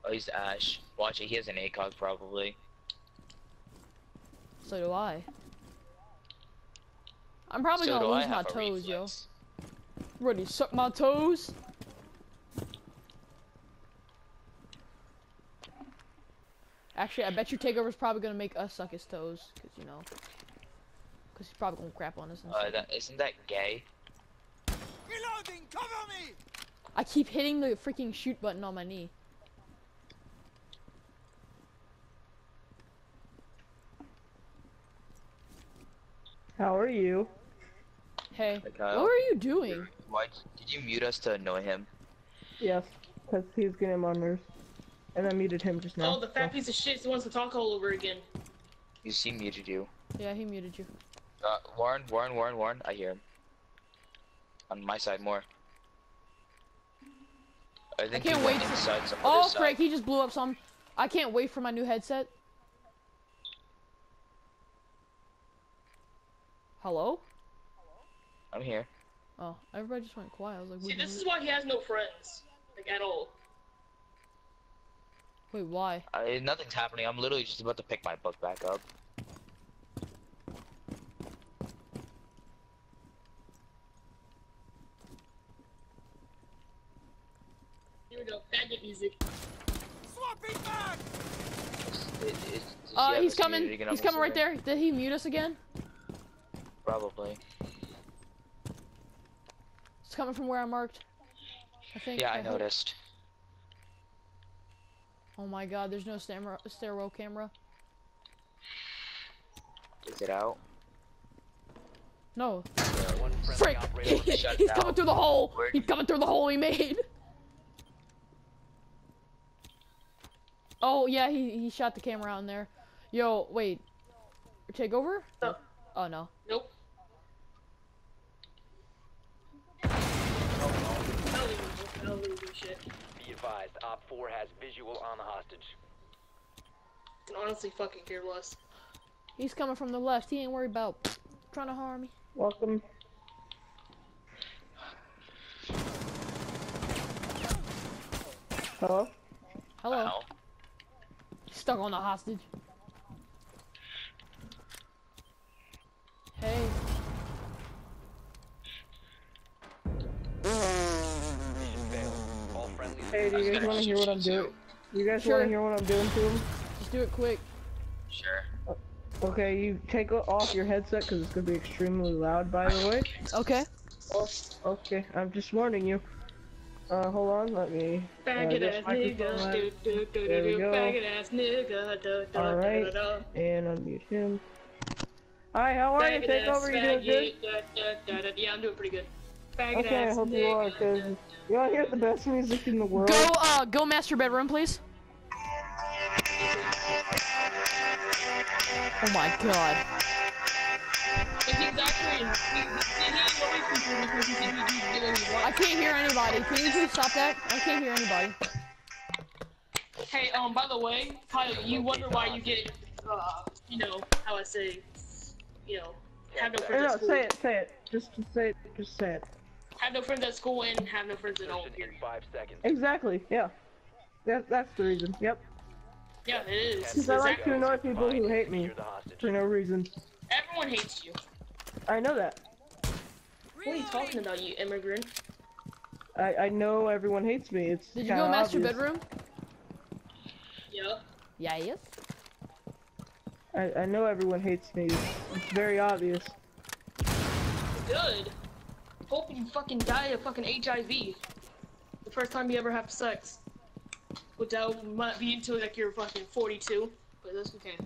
Oh, he's Ash. Watch it, he has an ACOG probably. So do I. I'm probably So gonna do I lose my have a toes, yo. reflex. Ready, suck my toes? Actually, I bet your takeover's probably gonna make us suck his toes, cause you know, cause he's probably gonna crap on us. Isn't that gay? Reloading, cover me! I keep hitting the freaking shoot button on my knee. How are you? Hey, Hey, Kyle. what were you doing? Why did you mute us to annoy him? Yes, because he's getting on my nerves. And I muted him just now. Oh, the fat piece of shit who wants to talk all over again. You see muted you. Yeah, he muted you. Warren, I hear him. On my side more. I think can't he went wait to- inside some Oh, other side. frick, he just blew up some. I can't wait for my new headset. Hello? I'm here. Oh, everybody just went quiet. I was like, See, wait, this is why he has no friends. Like, at all. wait, why? Nothing's happening. I'm literally just about to pick my book back up. Here we go, faggot music. Swapping back! He's coming. He's coming right there. Did he mute us again? Probably. It's coming from where I marked. I think. Yeah, I hope- noticed. Oh my god, there's no stairwell camera. Is it out? No. One friendly Frick! operator Shut He's down. coming through the hole! Where- He's coming through the hole he made! Oh, yeah, he shot the camera out in there. Yo, wait. Take over? Oh. Oh, no. Nope. I don't even do shit. Be advised, Op 4 has visual on the hostage. I can honestly fucking care less. He's coming from the left. He ain't worried about trying to harm me. Welcome. Hello? Hello. Ow. Stuck on the hostage. Hey. Mission failed. All friendly. Hey, do you guys want to hear what I'm doing? You guys want Sure. to hear what I'm doing to him? Just do it quick. Sure. Okay, you take off your headset because it's going to be extremely loud, by the way. Okay. Oh, okay, I'm just warning you. Hold on, let me... Faggot this ass microphone nigga. light. Do, do, do, There do, we do. go. Faggot ass nigga. Do, do, Alright. do, do, do. And unmute him. Hi, how are you? Faggot Take ass over, you doing good? faggot. Da, da, da, da. Yeah, I'm doing pretty good. Faggot Okay, I ass hope you are, nigga. because you want to hear the best music in the world? Go master bedroom, please. Oh my god. He's actually, I can't hear anybody. Can you please stop that? I can't hear anybody. Hey, by the way, Kyle, you wonder why you get, you know, how I say, you know, have no friends No, at no, school. say it. Just say it. Just say it. Have no friends at school and have no friends at home. Insertion in 5 seconds. Exactly, yeah. That's the reason, yep. Yeah, it is. Because I like to Exactly. annoy people who hate me Secure the hostage. for no reason. Everyone hates you. I know that. What are you talking about, you immigrant? I know everyone hates me. It's Did you kinda go master obvious. bedroom? Yeah. Yes. I know everyone hates me. It's very obvious. Good. Hope you fucking die of fucking HIV. The first time you ever have sex. Which that might be until like you're fucking 42. But that's okay.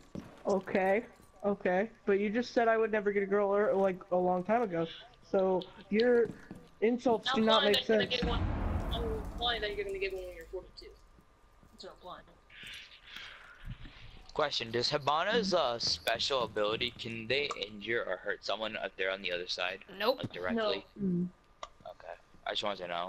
Okay. But you just said I would never get a girl like a long time ago. So your insults do not make sense. I'm implying that you're gonna get one when you're 42. That's what I'm implying. Question: does Hibana's special ability, can they injure or hurt someone if they're on the other side? Nope. Like directly? Mm. Okay. I just wanted to know.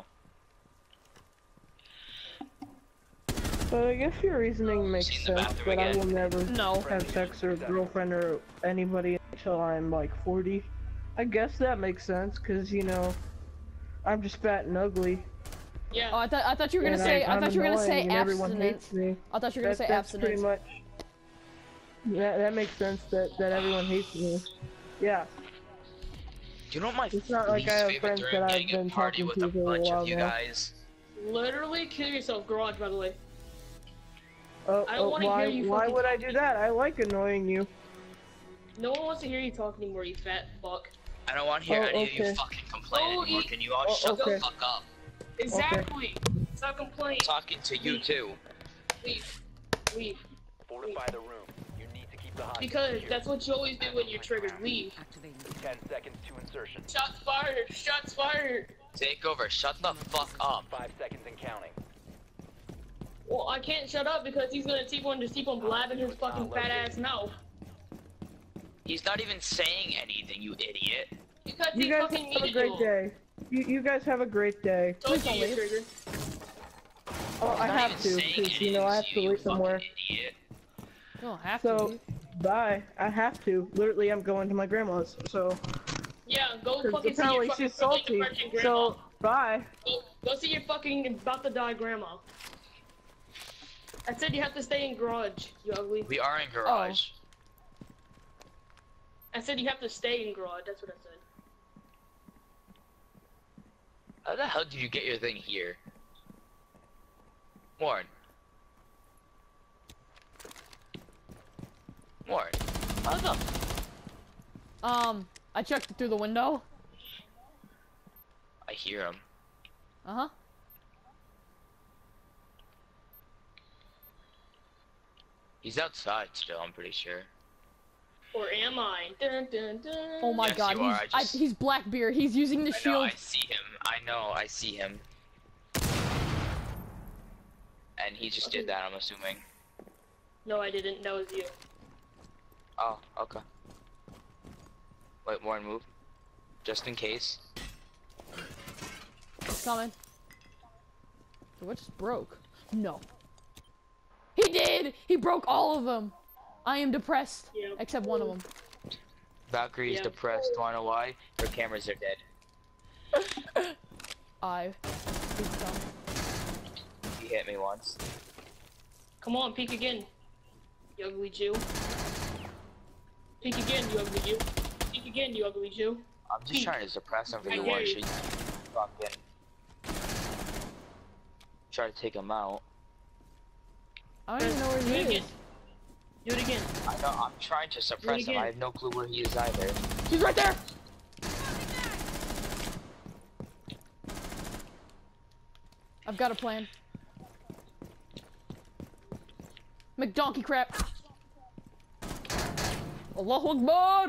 But I guess your reasoning makes Seen the sense, bathroom but I again? will never No. have sex or a girlfriend or anybody until I'm like 40. I guess that makes sense, cause you know, I'm just fat and ugly. Yeah. Oh, I thought you were gonna And say. I I'm thought you were gonna say annoying and everyone abstinence. hates me. I thought you were gonna say That's pretty abstinence. much. That makes sense that everyone hates me. Yeah. Do you know what my It's not like least I have favorite friends during that I've getting a been party talking with to a for a bunch while of you now. guys? Literally kill yourself, garage. By the way. Oh, I don't wanna why? hear you Why fucking would I do that? I like annoying you. No one wants to hear you talk anymore, you fat fuck. I don't want to hear Oh, any of okay. you fucking complain Oh, anymore. you- Can you all Oh, shut okay. the fuck up? Exactly. Stop complaining. I'm talking to you too. Leave. Leave. Fortify the room. You need to keep the hostage Because secure. that's what you always do when you're triggered. Leave. 10 seconds to insertion. Shots fired. Shots fired. Take over. Shut the fuck up. 5 seconds and counting. Well, I can't shut up because he's gonna keep on blabbing his fucking fat ass mouth. He's not even saying anything, you idiot. Because You he guys fucking have a needed great you. day. You guys have a great day. Told Please you don't you're leave. triggered. Oh, He's I not have even to, saying because you know I have anything to you leave somewhere. fucking idiot. You don't have So, to. bye. I have to. Literally, I'm going to my grandma's. So, Yeah, go because fucking see your apparently fucking she's salty. virgin grandma. So, bye. Go see your fucking about to die grandma. I said you have to stay in garage, you ugly. We are in garage. I said you have to stay in garage, that's what I said. How the hell did you get your thing here? Warren. Warren. How the I checked it through the window. I hear him. Uh-huh. He's outside still, I'm pretty sure. Or am I? Dun, dun, dun. Oh my Yes, god, you are, he's Blackbeard. He's using the I know, shield. I see him. I know, I see him. And he just did that, I'm assuming. No, I didn't. That was you. Oh, okay. Wait, Warren, move. Just in case. Coming. What just broke? No. He did! He broke all of them! I am depressed. Yeah. Except one of them. Valkyrie's Yeah. depressed, wanna know why? Her cameras are dead. I. He hit me once. Come on, peek again. You ugly Jew. Peek again, you ugly Jew. Peek again, you ugly Jew. I'm just trying to suppress him for I you, hear Warren. you. Should fucking try to take him out. I don't even know where Do he it is. again. Do it again. I know, I'm trying to suppress him. again. I have no clue where he is either. He's right there! I've got a plan. McDonkey crap! Allahu Akbar!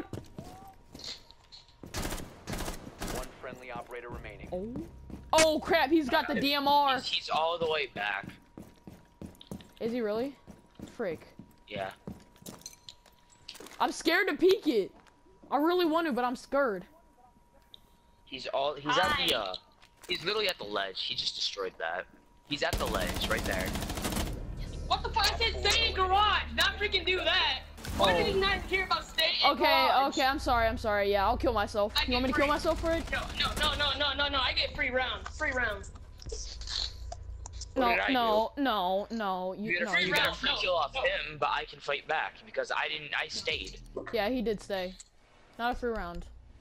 One friendly operator remaining. Oh. Oh crap, he's got the DMR! He's all the way back. Is he really? Frick. Yeah. I'm scared to peek it. I really want to, but I'm scared. He's at the, he's literally at the ledge. He just destroyed that. He's at the ledge, right there. What the fuck? I said stay in garage, not freaking do that. Why did he not care about staying in Okay, garage? okay, I'm sorry. Yeah, I'll kill myself. I You want me get to kill free- myself for it? No, I get free rounds. Free rounds. What did I No. You get a free free, round, free no, kill off no. him, but I can fight back because I stayed. Yeah, he did stay. Not a free round.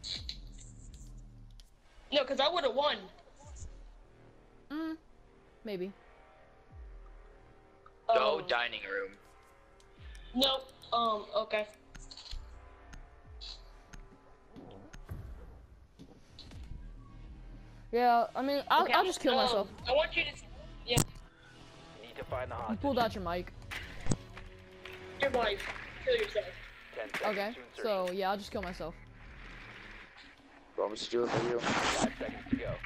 No, because I would have won. Maybe. Go dining room. Nope. Okay. Yeah, I mean, I'll just kill myself. I want you to. Yeah, Need to find the You hostage. pulled out your mic. your wife. Kill yourself. 10 seconds Okay, to insertion. so yeah, I'll just kill myself. Want me to do it for you? 5 seconds to go.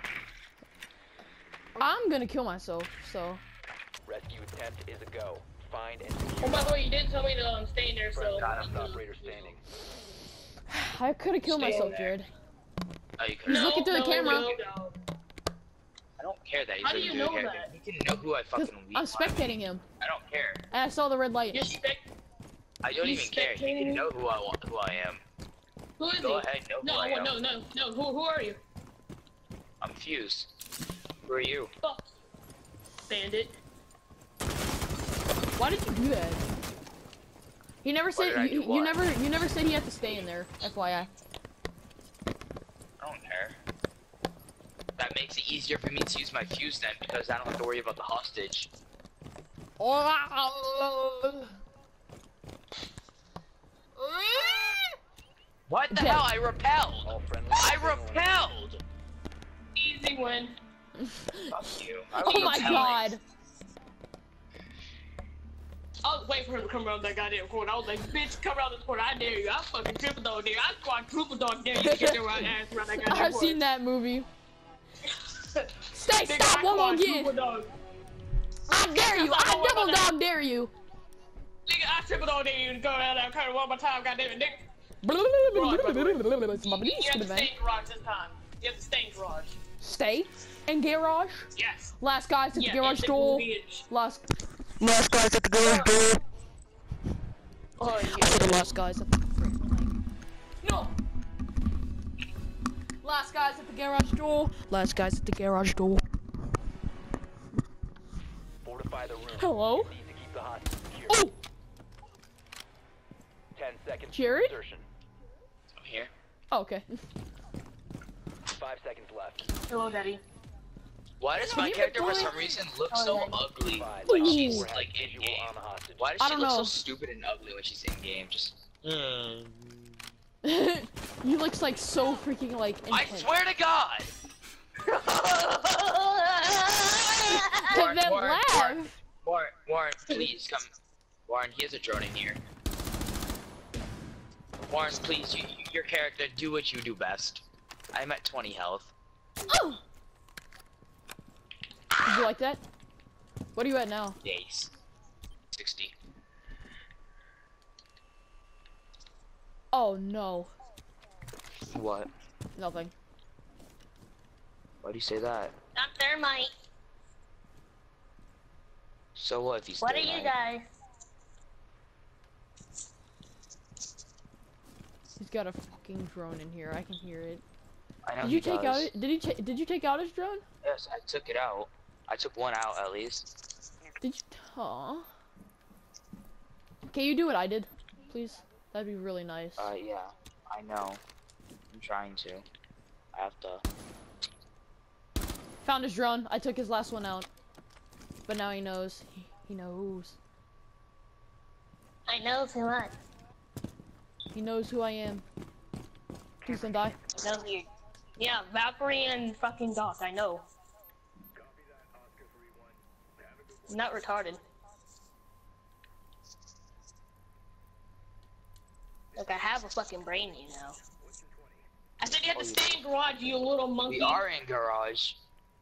I'm gonna kill myself, so. Rescue attempt is a go. Find and Oh, secure. by the way, you didn't tell me to stay in there, so. Friendly last operator standing. I could have killed Stay myself, there. Jared. Oh, you could. He's looking through the camera. No. I don't care that he's How do looking you through the know camera. that? He can know who I Cause fucking I'm want. spectating him. I don't care. And I saw the red light. You're spec. I don't He's even care. He spectating? can know who I am. Who is Go he? ahead, know who No, I am. no. Who are you? I'm Fuse. Who are you? Fuck. bandit. Why did you do that? He never said did I do you what? never said he had to stay in there. FYI. I don't care. That makes it easier for me to use my fuse then, because I don't have to worry about the hostage. What the Dead. hell? I repelled! All friendly. I repelled! Easy win. Fuck you. I Oh was my repelling. god. I was waiting for him to come around that goddamn corner. I was like, bitch, come around this corner. I dare you. I fucking triple dog dare you. I quadruple dog dare you to get your ass around that goddamn I've corner. seen that movie. Stay, Nigga, stop I one more quadruple again. dog. I dare you. I double dog dare you. Nigga, I triple dog dare you to go down there and one more time, goddamn it, nigga. You have to stay in garage this time. You have to stay in garage. Stay in garage. Yes. Last guys at the Yeah, garage it's a door. bitch. Last guys at the garage door. Oh, I yeah. said the last guys at the No. Last guys at the garage door. Last guys at the garage door. Fortify the room. Hello? You need to keep the hostage secure. Oh, 10 seconds. Jared? Insertion. I'm here. oh okay. 5 seconds left. Hello, Daddy. Why does Can my you character for record? some reason look so ugly? 5. Like Ooh. she's Four has like in visual game. on the hostage. Why does I she don't look so know. stupid and ugly when she's in game? Just. You looks like so freaking like I intense. swear to God! And then laugh. Warren, please come. Warren, he has a drone in here. Warren, please, your character, do what you do best. I'm at 20 health. Oh. Did you like that? What are you at now? Days. 60. Oh no. What? Nothing. Why do you say that? Not thermite. So what if he's What are still you alive? guys? He's got a fucking drone in here. I can hear it. I know Did he you take does. out? Did you take out his drone? Yes, I took it out. I took one out at least. Did you? Aw. Can you do what I did, please? That'd be really nice. Yeah, I know. I'm trying to. I have to. Found his drone. I took his last one out. But now he knows. He knows. I know too much. He knows who I am. Please don't die. I know you. Yeah, Valkyrie and fucking Doc, I know. I'm not retarded. Like, I have a fucking brain, you know. I said you have to stay in garage, you little monkey. We are in garage.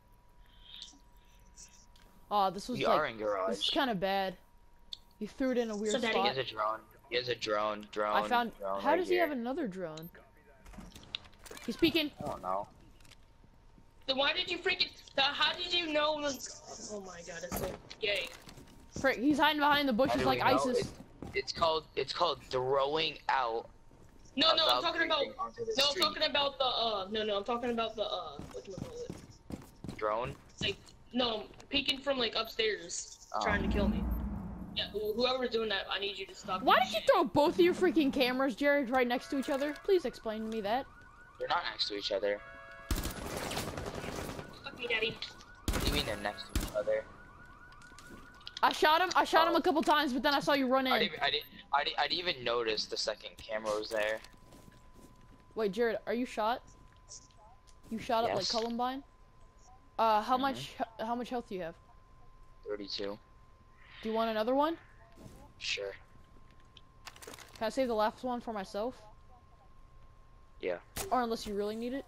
Aw, this was We like. are in garage. This is kind of bad. He threw it in a weird So, Daddy, He spot. has a drone. He has a drone. Drone. I found. Drone How right does he here. have another drone? He's speaking. I don't know. Then why did you freaking... how did you know... Oh my god, that's so gay. Frick, he's hiding behind the How bushes do like we know? ISIS. It's called throwing out. No, no, I'm about talking about... creeping onto the No, I'm street. talking about the, no, I'm talking about the, whatchamacallit. Drone. Like, no, peeking from, like, upstairs, Oh. trying to kill me. Yeah, whoever's doing that, I need you to stop. Why that did you shit. throw both of your freaking cameras, Jared, right next to each other? Please explain to me that. They're not next to each other. Fuck me, Daddy. What do you mean they're next to each other? I shot him Oh. a couple times, but then I saw you run in. I didn't even notice the second camera was there. Wait, Jared, are you shot? You shot up like Yes. Columbine? How much health do you have? 32. Do you want another one? Sure. Can I save the last one for myself? Yeah. Or unless you really need it?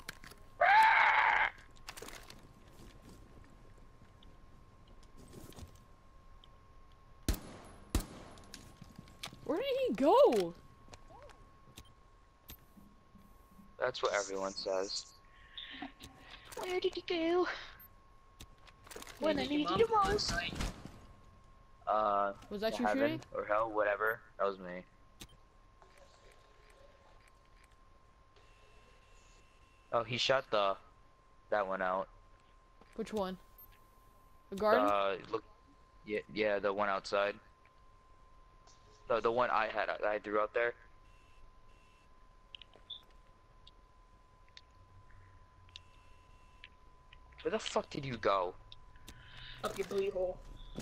Where did he go? That's what everyone says. Where did he go? When I Maybe your needed mom him most. died. Was that to you heaven shooting? or hell, whatever. That was me. Oh, he shot that one out. Which one? The garden? Look. Yeah, the one outside. The one I threw out there. Where the fuck did you go? Up your booty hole.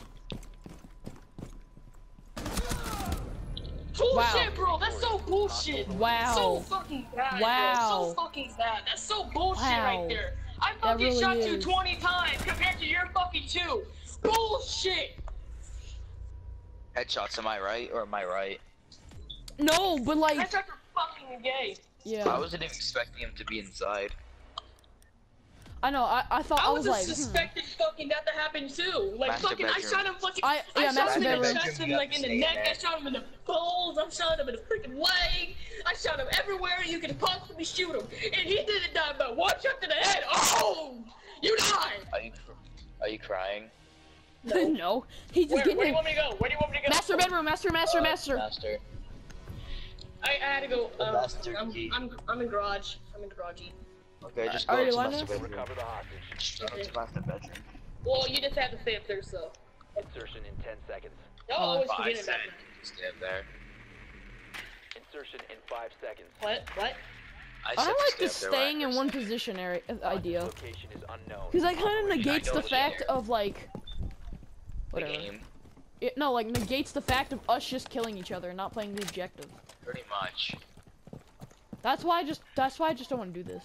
Wow. Bullshit, bro. That's so bullshit. Wow. So fucking bad. Wow. Bro. So fucking bad. That's so bullshit Wow. right there. I fucking really shot you is. 20 times compared to your fucking 2. Bullshit. Headshots, am I right or am I right? No, but I like, shot your fucking gay. I yeah. wasn't even expecting him to be inside. I know. I thought I I was was like, suspected fucking that to happen too. Like Master fucking, I bedroom. shot him fucking. Yeah, I shot master him in the bedroom. chest and like in the neck. I shot him in the balls. I shot him in the freaking leg. I shot him everywhere you could possibly shoot him, and he didn't die but one shot to the head. Oh, you died. Are you crying? no. He's just Where do you getting want me to go? Where do you want me to go? master bedroom, master. Master. I had to go. master key. I'm in garage. I'm in garagey. Okay, just Are go you to lined master up? bedroom. Recover the hostage. Just go to master bedroom. Well, you just have to stay up there, so. Insertion in 10 seconds. Y'all always I forget said, about that. stay up there. Insertion in 5 seconds. What? What? I I said like stay the up there staying in when I one first position Hostage idea. location is unknown. Because that kind of Operation negates the don't fact care. of like, the whatever. game. No, like negates the fact of us just killing each other and not playing the objective. Pretty much. That's why I just don't want to do this.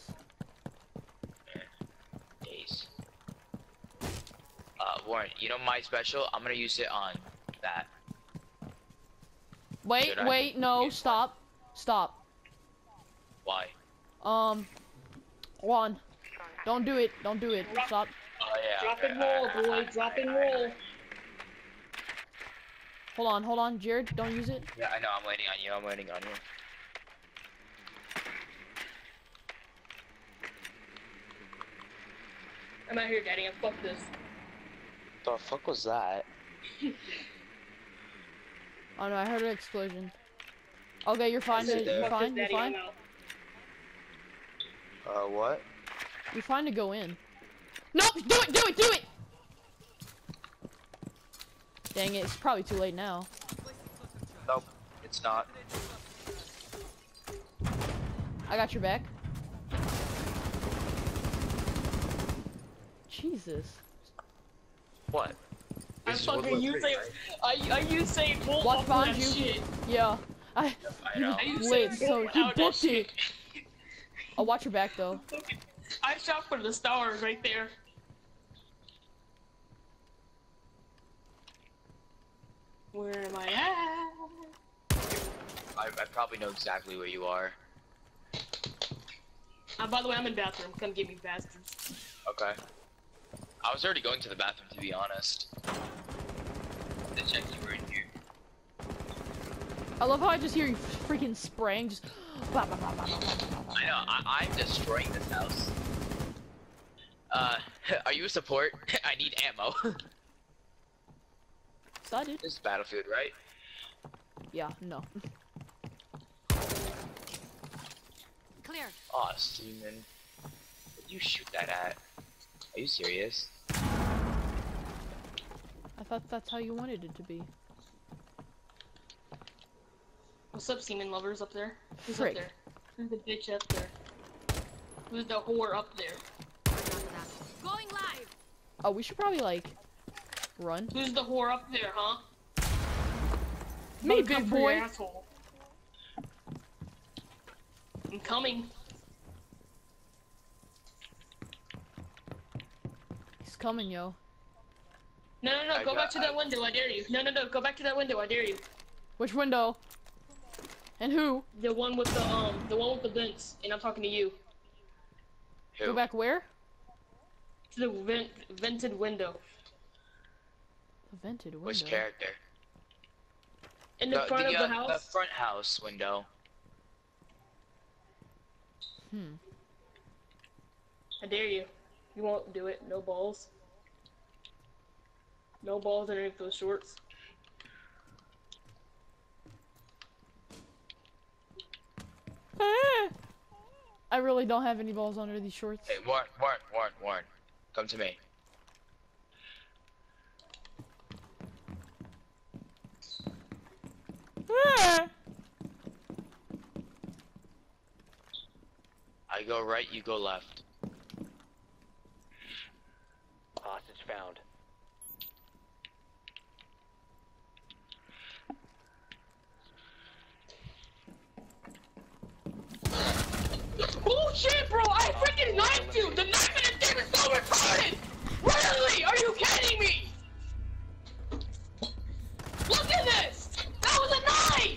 Days. Warren, you know my special? I'm gonna use it on that. Wait, Should I? wait, no, stop. Why? Juan, don't do it. Stop. Oh yeah. Drop okay, and roll, alright, boy. alright, Drop and alright, roll. alright. Hold on, Jared, don't use it. Yeah, I know. I'm waiting on you. I'm waiting on you. I'm out here, daddy, and fuck this. The fuck was that? Oh no, I heard an explosion. Okay, you're fine. Sit there. You're Fuck fine. this, You're daddy, fine. I'm out. What? You're fine to go in. No, do it. Dang it, it's probably too late now. Nope, it's not. I got your back. Jesus. What? I This is World fucking War you III, say right? I use say bull Watch off behind that you. shit. Yeah. I know. I use Wait, say so bull he out that booked shit. it. I'll watch your back though. I shot for the stars right there. Where am I at? I probably know exactly where you are. By the way, I'm in bathroom. Come get me, bastards. Okay. I was already going to the bathroom, to be honest. To check you were in here. I love how I just hear you freaking spraying. Just. Bah, bah, bah, bah, bah, bah, bah. I know. I'm destroying this house. Are you a support? I need ammo. Excited? This is Battlefield, right? Yeah. No. Clear. Aw, Steeman. What did you shoot that at? Are you serious? I thought that's how you wanted it to be. What's up, semen lovers up there? Who's Frick. up there? Who's the bitch up there? Who's the whore up there? Going live. Oh, we should probably like run. Who's the whore up there, huh? Me, Gonna come big for your boy. asshole. I'm coming. He's coming, yo. No, go back to that window, I dare you. No, go back to that window, I dare you. Which window? And who? The one with the vents, and I'm talking to you. Who? Go back where? To the vented window. The vented window. Which character? In the front of the house. The front house window. I dare you. You won't do it. No balls. No balls underneath those shorts. I really don't have any balls under these shorts. Hey, Warren. Come to me. I go right, you go left. Hostage found. Bullshit, bro! I freaking knifed you! The knife in this game is so retarded! Really? Are you kidding me? Look at this! That was a knife!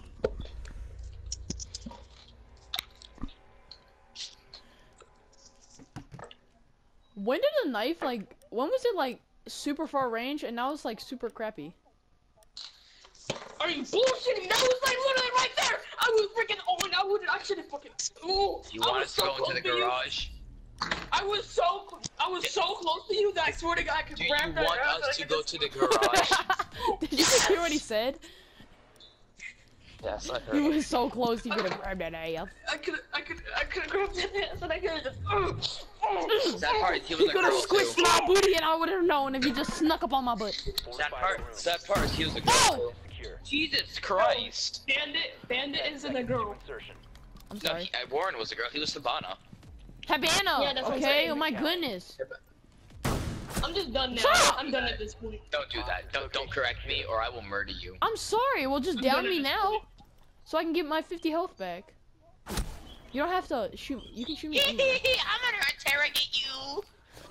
When did the knife, like, when was it, like, super far range and now it's, like, super crappy? Are you bullshitting? That was like literally right there! I was freaking I should have fucking You want us to go into the garage? I was so close to you that I swear to God I could Do you grab that want ass and I us to could go just- to the garage? Did you hear what he said? Yes, I He heard. was so close he could have grabbed that ass. I could have grabbed that ass and I could have just That part, he was He a could have girl squished too. my booty and I would have known if he just snuck up on my butt. That part, he was a girl Oh! too. Secure. Jesus Christ. Bandit isn't a girl. Insertion. I'm No, sorry. Warren was a girl. He was Sabana. Habano! Yeah, that's what I'm Okay, saying. oh my goodness. I'm just done now. Shut up! I'm done at this point. Don't do that. Don't correct me, or I will murder you. I'm sorry, well just down me now. So I can get my 50 health back. You don't have to shoot, you can shoot me anywhere. I'm gonna interrogate you. No!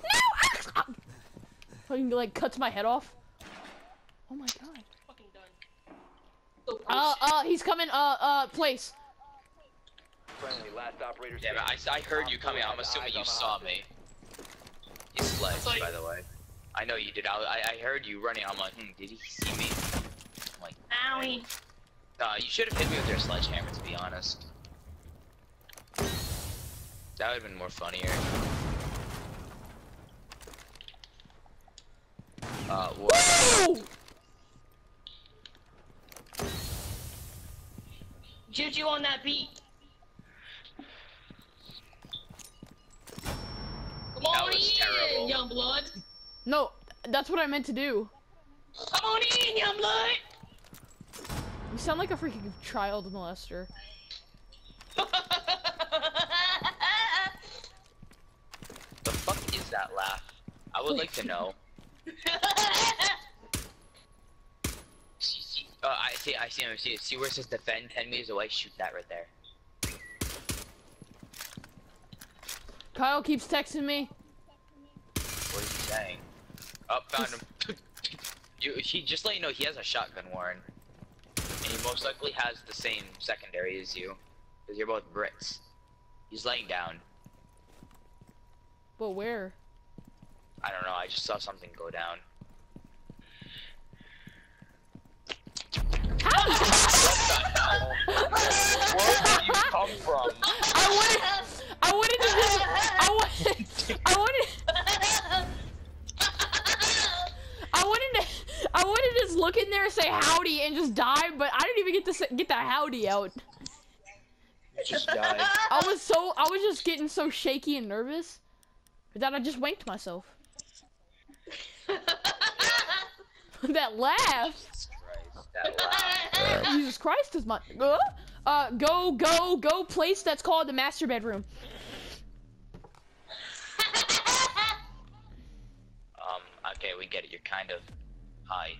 So you can like cuts my head off. Oh my god. Fucking done. So He's coming, place. Friendly, last operator Yeah, but I heard you coming. I'm assuming you saw me. You sledged, Sorry. by the way. I know you did. I heard you running. I'm like, did he see me? I'm like, Owie. you should have hit me with your sledgehammer, to be honest. That would have been more funnier. What? Woo! Juju on that beat. come That on was in, terrible. young blood. No, that's what I meant to do. Come on in, young blood. You sound like a freaking child molester. The fuck is that laugh? I would like to know. I see. See where it says defend 10 meters away? Shoot that right there. Kyle keeps texting me. What is he saying? Oh, found him. He just let you know he has a shotgun, Warren. And he most likely has the same secondary as you. Because you're both Brits. He's laying down. But where? I don't know, I just saw something go down. Where did you come from? I wanted to just, I wanted to just look in there and say howdy and just die, but I didn't even get to get that howdy out. Just died. I was just getting so shaky and nervous that I just wanked myself. That laugh. Jesus Christ, that laugh. Jesus Christ is my go place that's called the master bedroom. Okay, we get it, you're kind of high.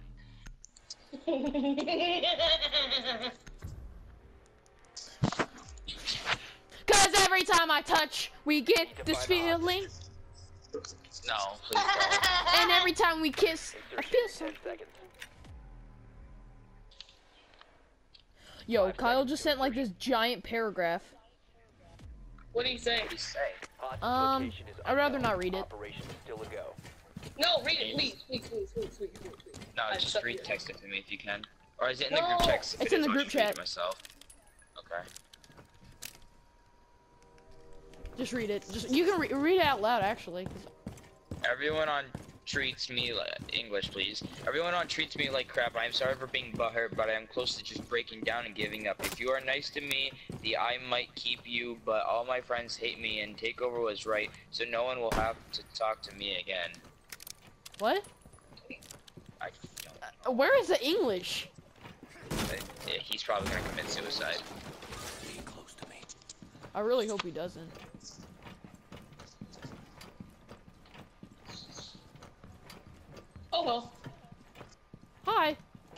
Cause every time I touch, we get this feeling. No, please don't. And every time we kiss, I Insertion feel in so. 10 seconds. Yo, Kyle just sent like this giant paragraph. What do you say? What do you say? Hostage location is I'd rather unknown. not read it. Operation is still a go. No, read it, please. No, I just suck read at it. text it to me if you can. Or is it in the No, group text? If it's it in is, the I'll group just read it chat. myself. Okay. Just read it. Just you can read it out loud actually. 'Cause Everyone on treats me like English, please. Everyone on treats me like crap. I am sorry for being butthurt, but I am close to just breaking down and giving up. If you are nice to me, I might keep you, but all my friends hate me, and Takeover was right, so no one will have to talk to me again. What? I don't Where is the English? know. he's probably gonna commit suicide. I really hope he doesn't. Oh well. Hi.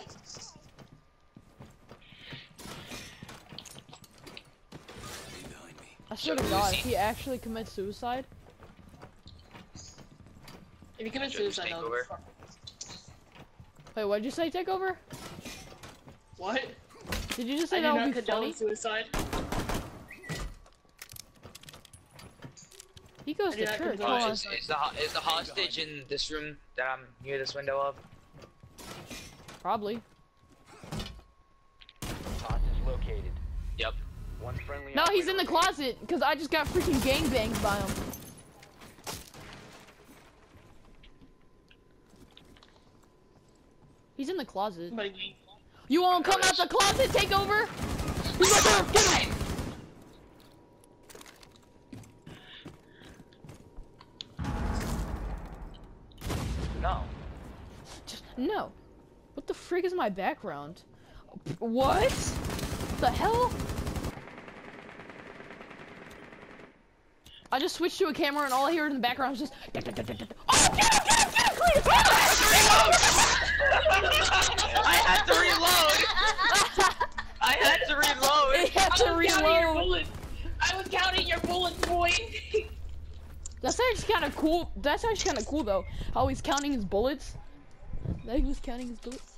I swear to God, if he actually commits suicide, If you commit Should we suicide, take though. over? wait, what'd you say? Take over? What? Did you just I say do that not would be condone funny? suicide. He goes I do to not church. condone Hold on. Is the hostage in this room that I'm near this window of? Probably. Hostage located. Yep. One friendly. No, he's in the operator closet because I just got freaking gangbanged by him. He's in the closet. Somebody. You won't come out the closet, take over? He's right there, get him! No. Just, no. What the frig is my background? What? The hell? I just switched to a camera and all I hear in the background is just. Oh, get him, get him, get him, get him, please! I had to reload! I had to reload! It had to I was counting your reload. bullets. I was counting your bullets, boy. That's actually kind of cool. That's actually kind of cool though. How he's counting his bullets. That he was counting his bullets.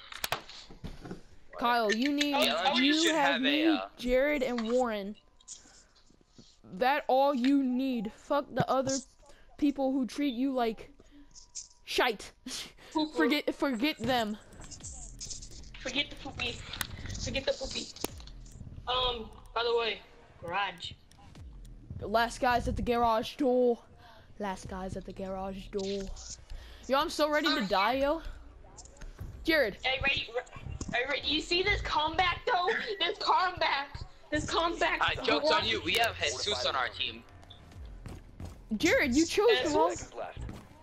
Kyle, you need Yeah, we you should have have me, a, Jared, and Warren. That all you need. Fuck the other people who treat you like shite. Forget them. Forget the poopy. Forget the poopy. By the way, garage. Last guys at the garage door. Last guys at the garage door. Yo, I'm so ready to die, yo. Jared. Hey, ready? You see this comeback though? This comeback. joke's on you, we have Jesus on our team. Jared, you chose the wrong. seconds left.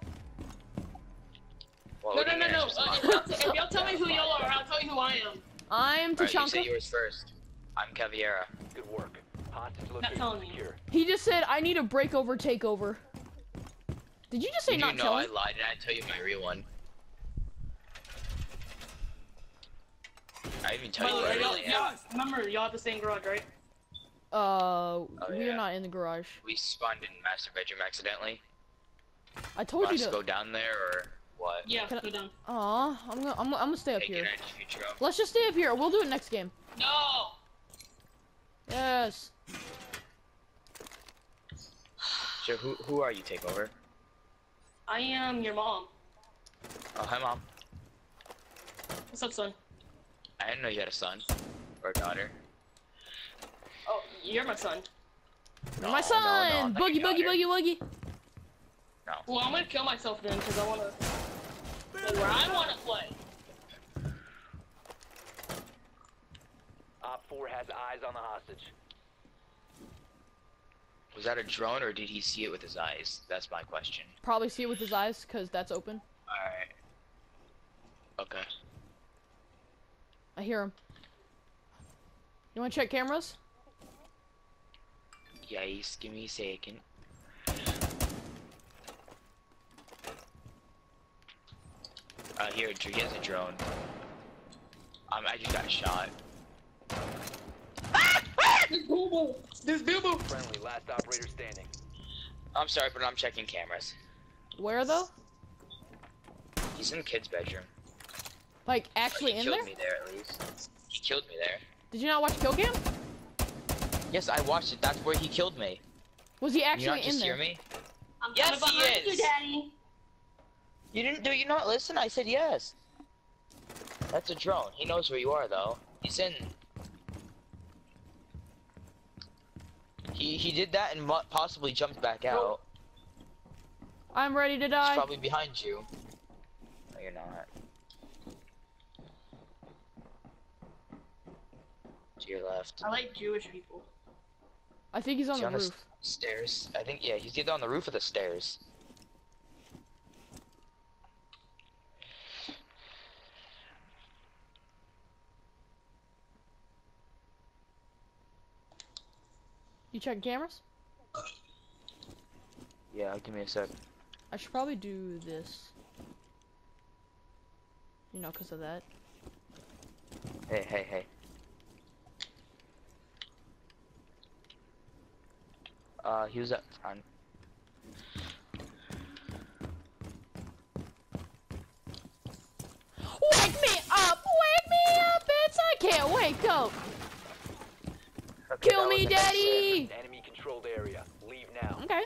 Well, No. we didn't answer If y'all tell me who y'all are, I'll tell you who I am. I'm Alright, you say Tachanka. yours first. I'm Caviera. Good work. Hostage telling location me. secure. He just said I need a breakover takeover. Did you just say You not know tell I me? lied and I tell you my real one. I even tell you By the where I way, really am. remember, y'all have the same garage, right? We're yeah. not in the garage. We spawned in master bedroom accidentally. I told Want you us to to. go down there or what? Yeah, Can I- go down. Aw, I'm gonna stay up Take here. it into future. Let's just stay up here. We'll do it next game. No! Yes. So who are you, Takeover? I am your mom. Oh, hi mom. What's up, son? I didn't know you had a son or a daughter. Oh, you're my son. No, My son! no, not Boogie, your boogie, daughter. boogie, boogie. Well, I'm gonna kill myself then, because I wanna play where I wanna play. Op 4 has eyes on the hostage. Was that a drone or did he see it with his eyes? That's my question. Probably see it with his eyes, because that's open. Alright. Okay. I hear him. You wanna check cameras? Yes, give me a second. Here, he has a drone. I just got shot. There's Boo-Boo! Friendly, last operator standing. I'm sorry, but I'm checking cameras. Where though? He's in the kid's bedroom. Like actually He in killed there? me there at least. He killed me there. Did you not watch Kill Cam? Yes, I watched it. That's where he killed me. Was he You actually not in just there? hear me? I'm Yes, coming he behind is. you, Daddy. You didn't do you not listen? I said yes. That's a drone. He knows where you are though. He's in. He did that and possibly jumped back out. I'm ready to He's die. probably behind you. No, you're not. To your left. I like Jewish people. I think he's on Is the he on the roof. stairs? I think yeah. He's either on the roof or the stairs. You checking cameras? Yeah, give me a sec. I should probably do this. You know, because of that. Hey. He was at front. Wake me up! Wake me up! Bitch, I can't wake up! Okay, Kill that me, was a- daddy! Enemy controlled area. Leave now. Okay.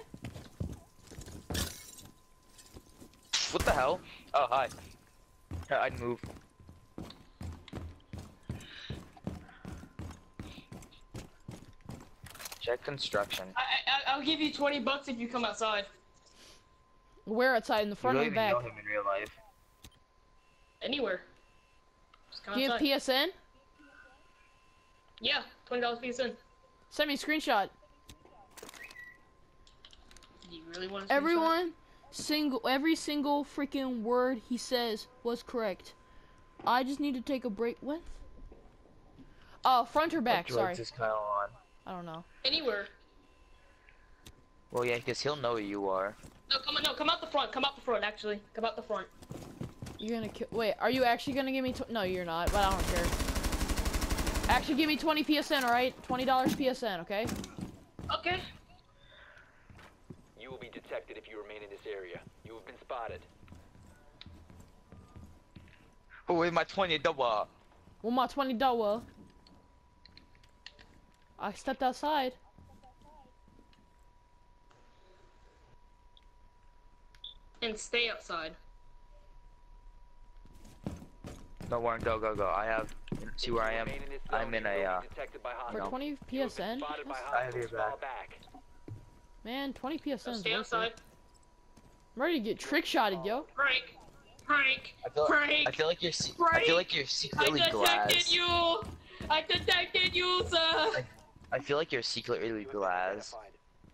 What the hell? Oh, hi. I'd move. Check construction. I'll give you $20 if you come outside. Where outside? In the front you or don't the even back? know him in real life. Anywhere. Just come Do you have outside. PSN? Yeah, $20 PSN. Send me a screenshot. Do you really want to? Every single freaking word he says was correct. I just need to take a break. What? Oh, front or back? What Sorry. drugs is Kyle on? I don't know. Anywhere. Well, yeah, because he'll know who you are. No, come out the front. Come out the front. Actually, come out the front. You're gonna kill. Wait, are you actually gonna give me? No, you're not. But I don't care. Actually, give me 20 PSN. All right, $20 PSN. Okay. Okay. You will be detected if you remain in this area. You have been spotted. Oh, with my $20. With my $20. I stepped outside. And stay outside. No, Warren, go. I have. See where I am? Remain in this I'm zone, in you a. will be detected by For hostiles. 20 You have been PSN? spotted by I have hostiles. your Fall back. back. Man, 20 PSN So is stay worth outside. it. I'm ready to get trick-shotted, yo. Prank. I feel like you're. I feel like you're I secretly detected Glaz. you. I detected you, sir. I feel like you're secretly You have been Glaz. identified.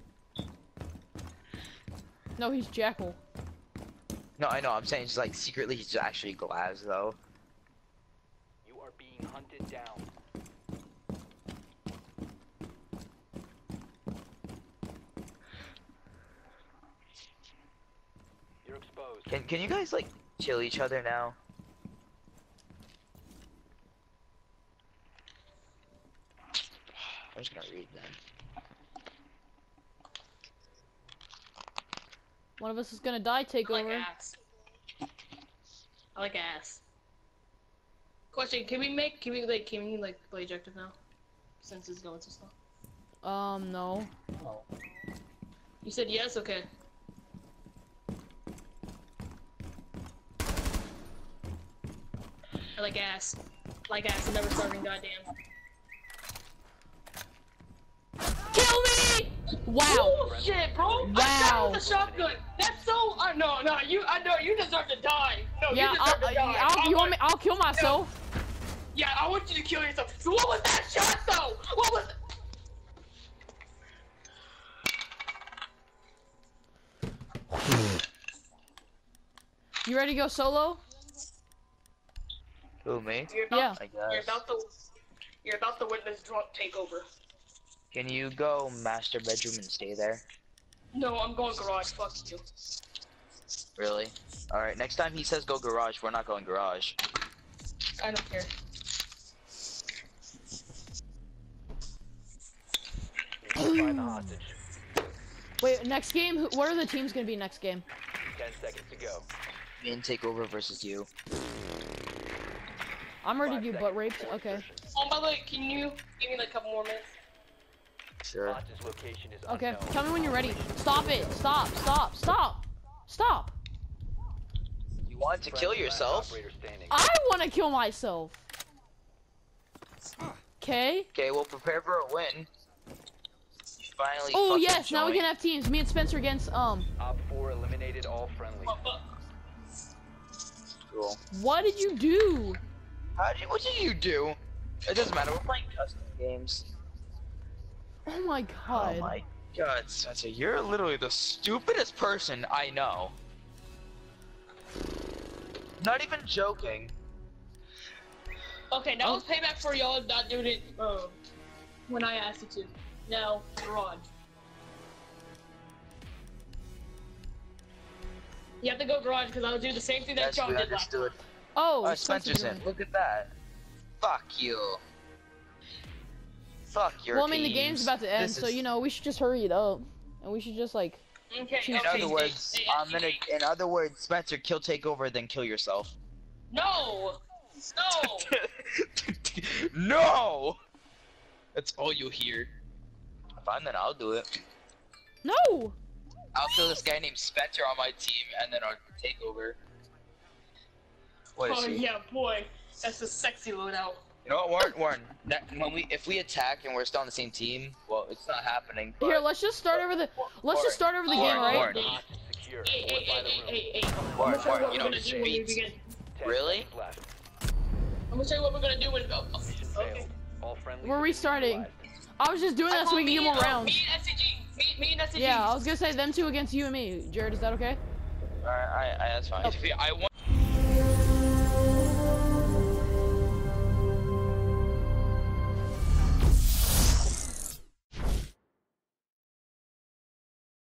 No, he's Jackal. No, I know. I'm saying just like secretly he's actually Glaz though. You are being hunted down. You're exposed. Can you guys like kill each other now? I'm just gonna read them. One of us is gonna die. Take I like over. ass. I like ass. Question: Can we play objective now? Since it's going so slow. No. You said yes. Okay. I like ass. Like ass. I'm never starving. Goddamn. Kill me! Wow. Bullshit, bro. Wow. I shot with a shotgun. That's so. No. I know you deserve to die. No, Yeah, you deserve to die. you want me? I'll kill myself. Yeah, I want you to kill yourself. So what was that shot though? What was? You ready to go solo? Who, me? You're Yeah. about, I guess. You're about to witness drunk takeover. Can you go master bedroom and stay there? No, I'm going garage. Fuck you. Really? Alright, next time he says go garage, we're not going garage. I don't care. You will find the hostage. Wait, next game. What are the teams gonna be next game? 10 seconds to go. Me and Takeover versus you. I'm ready to 5 do seconds butt rapes. before Okay. insertion. Oh, by the way, can you give me like a couple more minutes? Sure. Hostage location is Okay. unknown. Tell me when you're ready. Stop it. Stop. Stop. Stop. Stop. You want to kill Friendly last yourself? operator standing. I want to kill myself. Okay. Okay, we'll prepare for a win. Finally. Oh fucking yes. Now we join. can have teams. Me and Spencer against Op 4 eliminated all friendly. Oh, fuck. Cool. What did you do? What did you do? It doesn't matter. We're playing custom games. Oh my god. Oh my god, Spencer, you're literally the stupidest person I know. Not even joking. Okay, that was payback for y'all not doing it when I asked you to. No, garage. You have to go garage because I'll do the same thing that Yes, Sean we did last time. understood. Oh, Oh, Spencer's in. Look at that. Fuck you. Fuck your Well, I mean, the teams. game's about to end, This so is- you know we should just hurry it up, and we should just like. Okay, In okay, other words, hey, I'm gonna. In other words, Spencer, kill takeover, then kill yourself. No! No! No! That's all you'll hear. Fine, then I'll do it. No. I'll kill this guy named Spencer on my team, and then I'll take over. What is Oh he? yeah, boy. That's a sexy loadout. You know what, Warren? If we attack and we're still on the same team, well, it's not happening. But Here, let's just start over the. Let's just start over the game, right? Warren. Hostage secure. Hey, Fortify the room. hey. I'm Warren, gonna show you Warren, what you we're know gonna the do when we streets. begin. 10 Really? seconds left. I'm gonna show you what we're gonna do when. Oh, Mission okay. failed. All friendlies We're have been restarting. neutralized. I was just doing that so we can get more rounds. Me and SCG. Me and SCG. Yeah, I was gonna say them two against you and me. Jared, is that okay? Alright, that's fine. I want.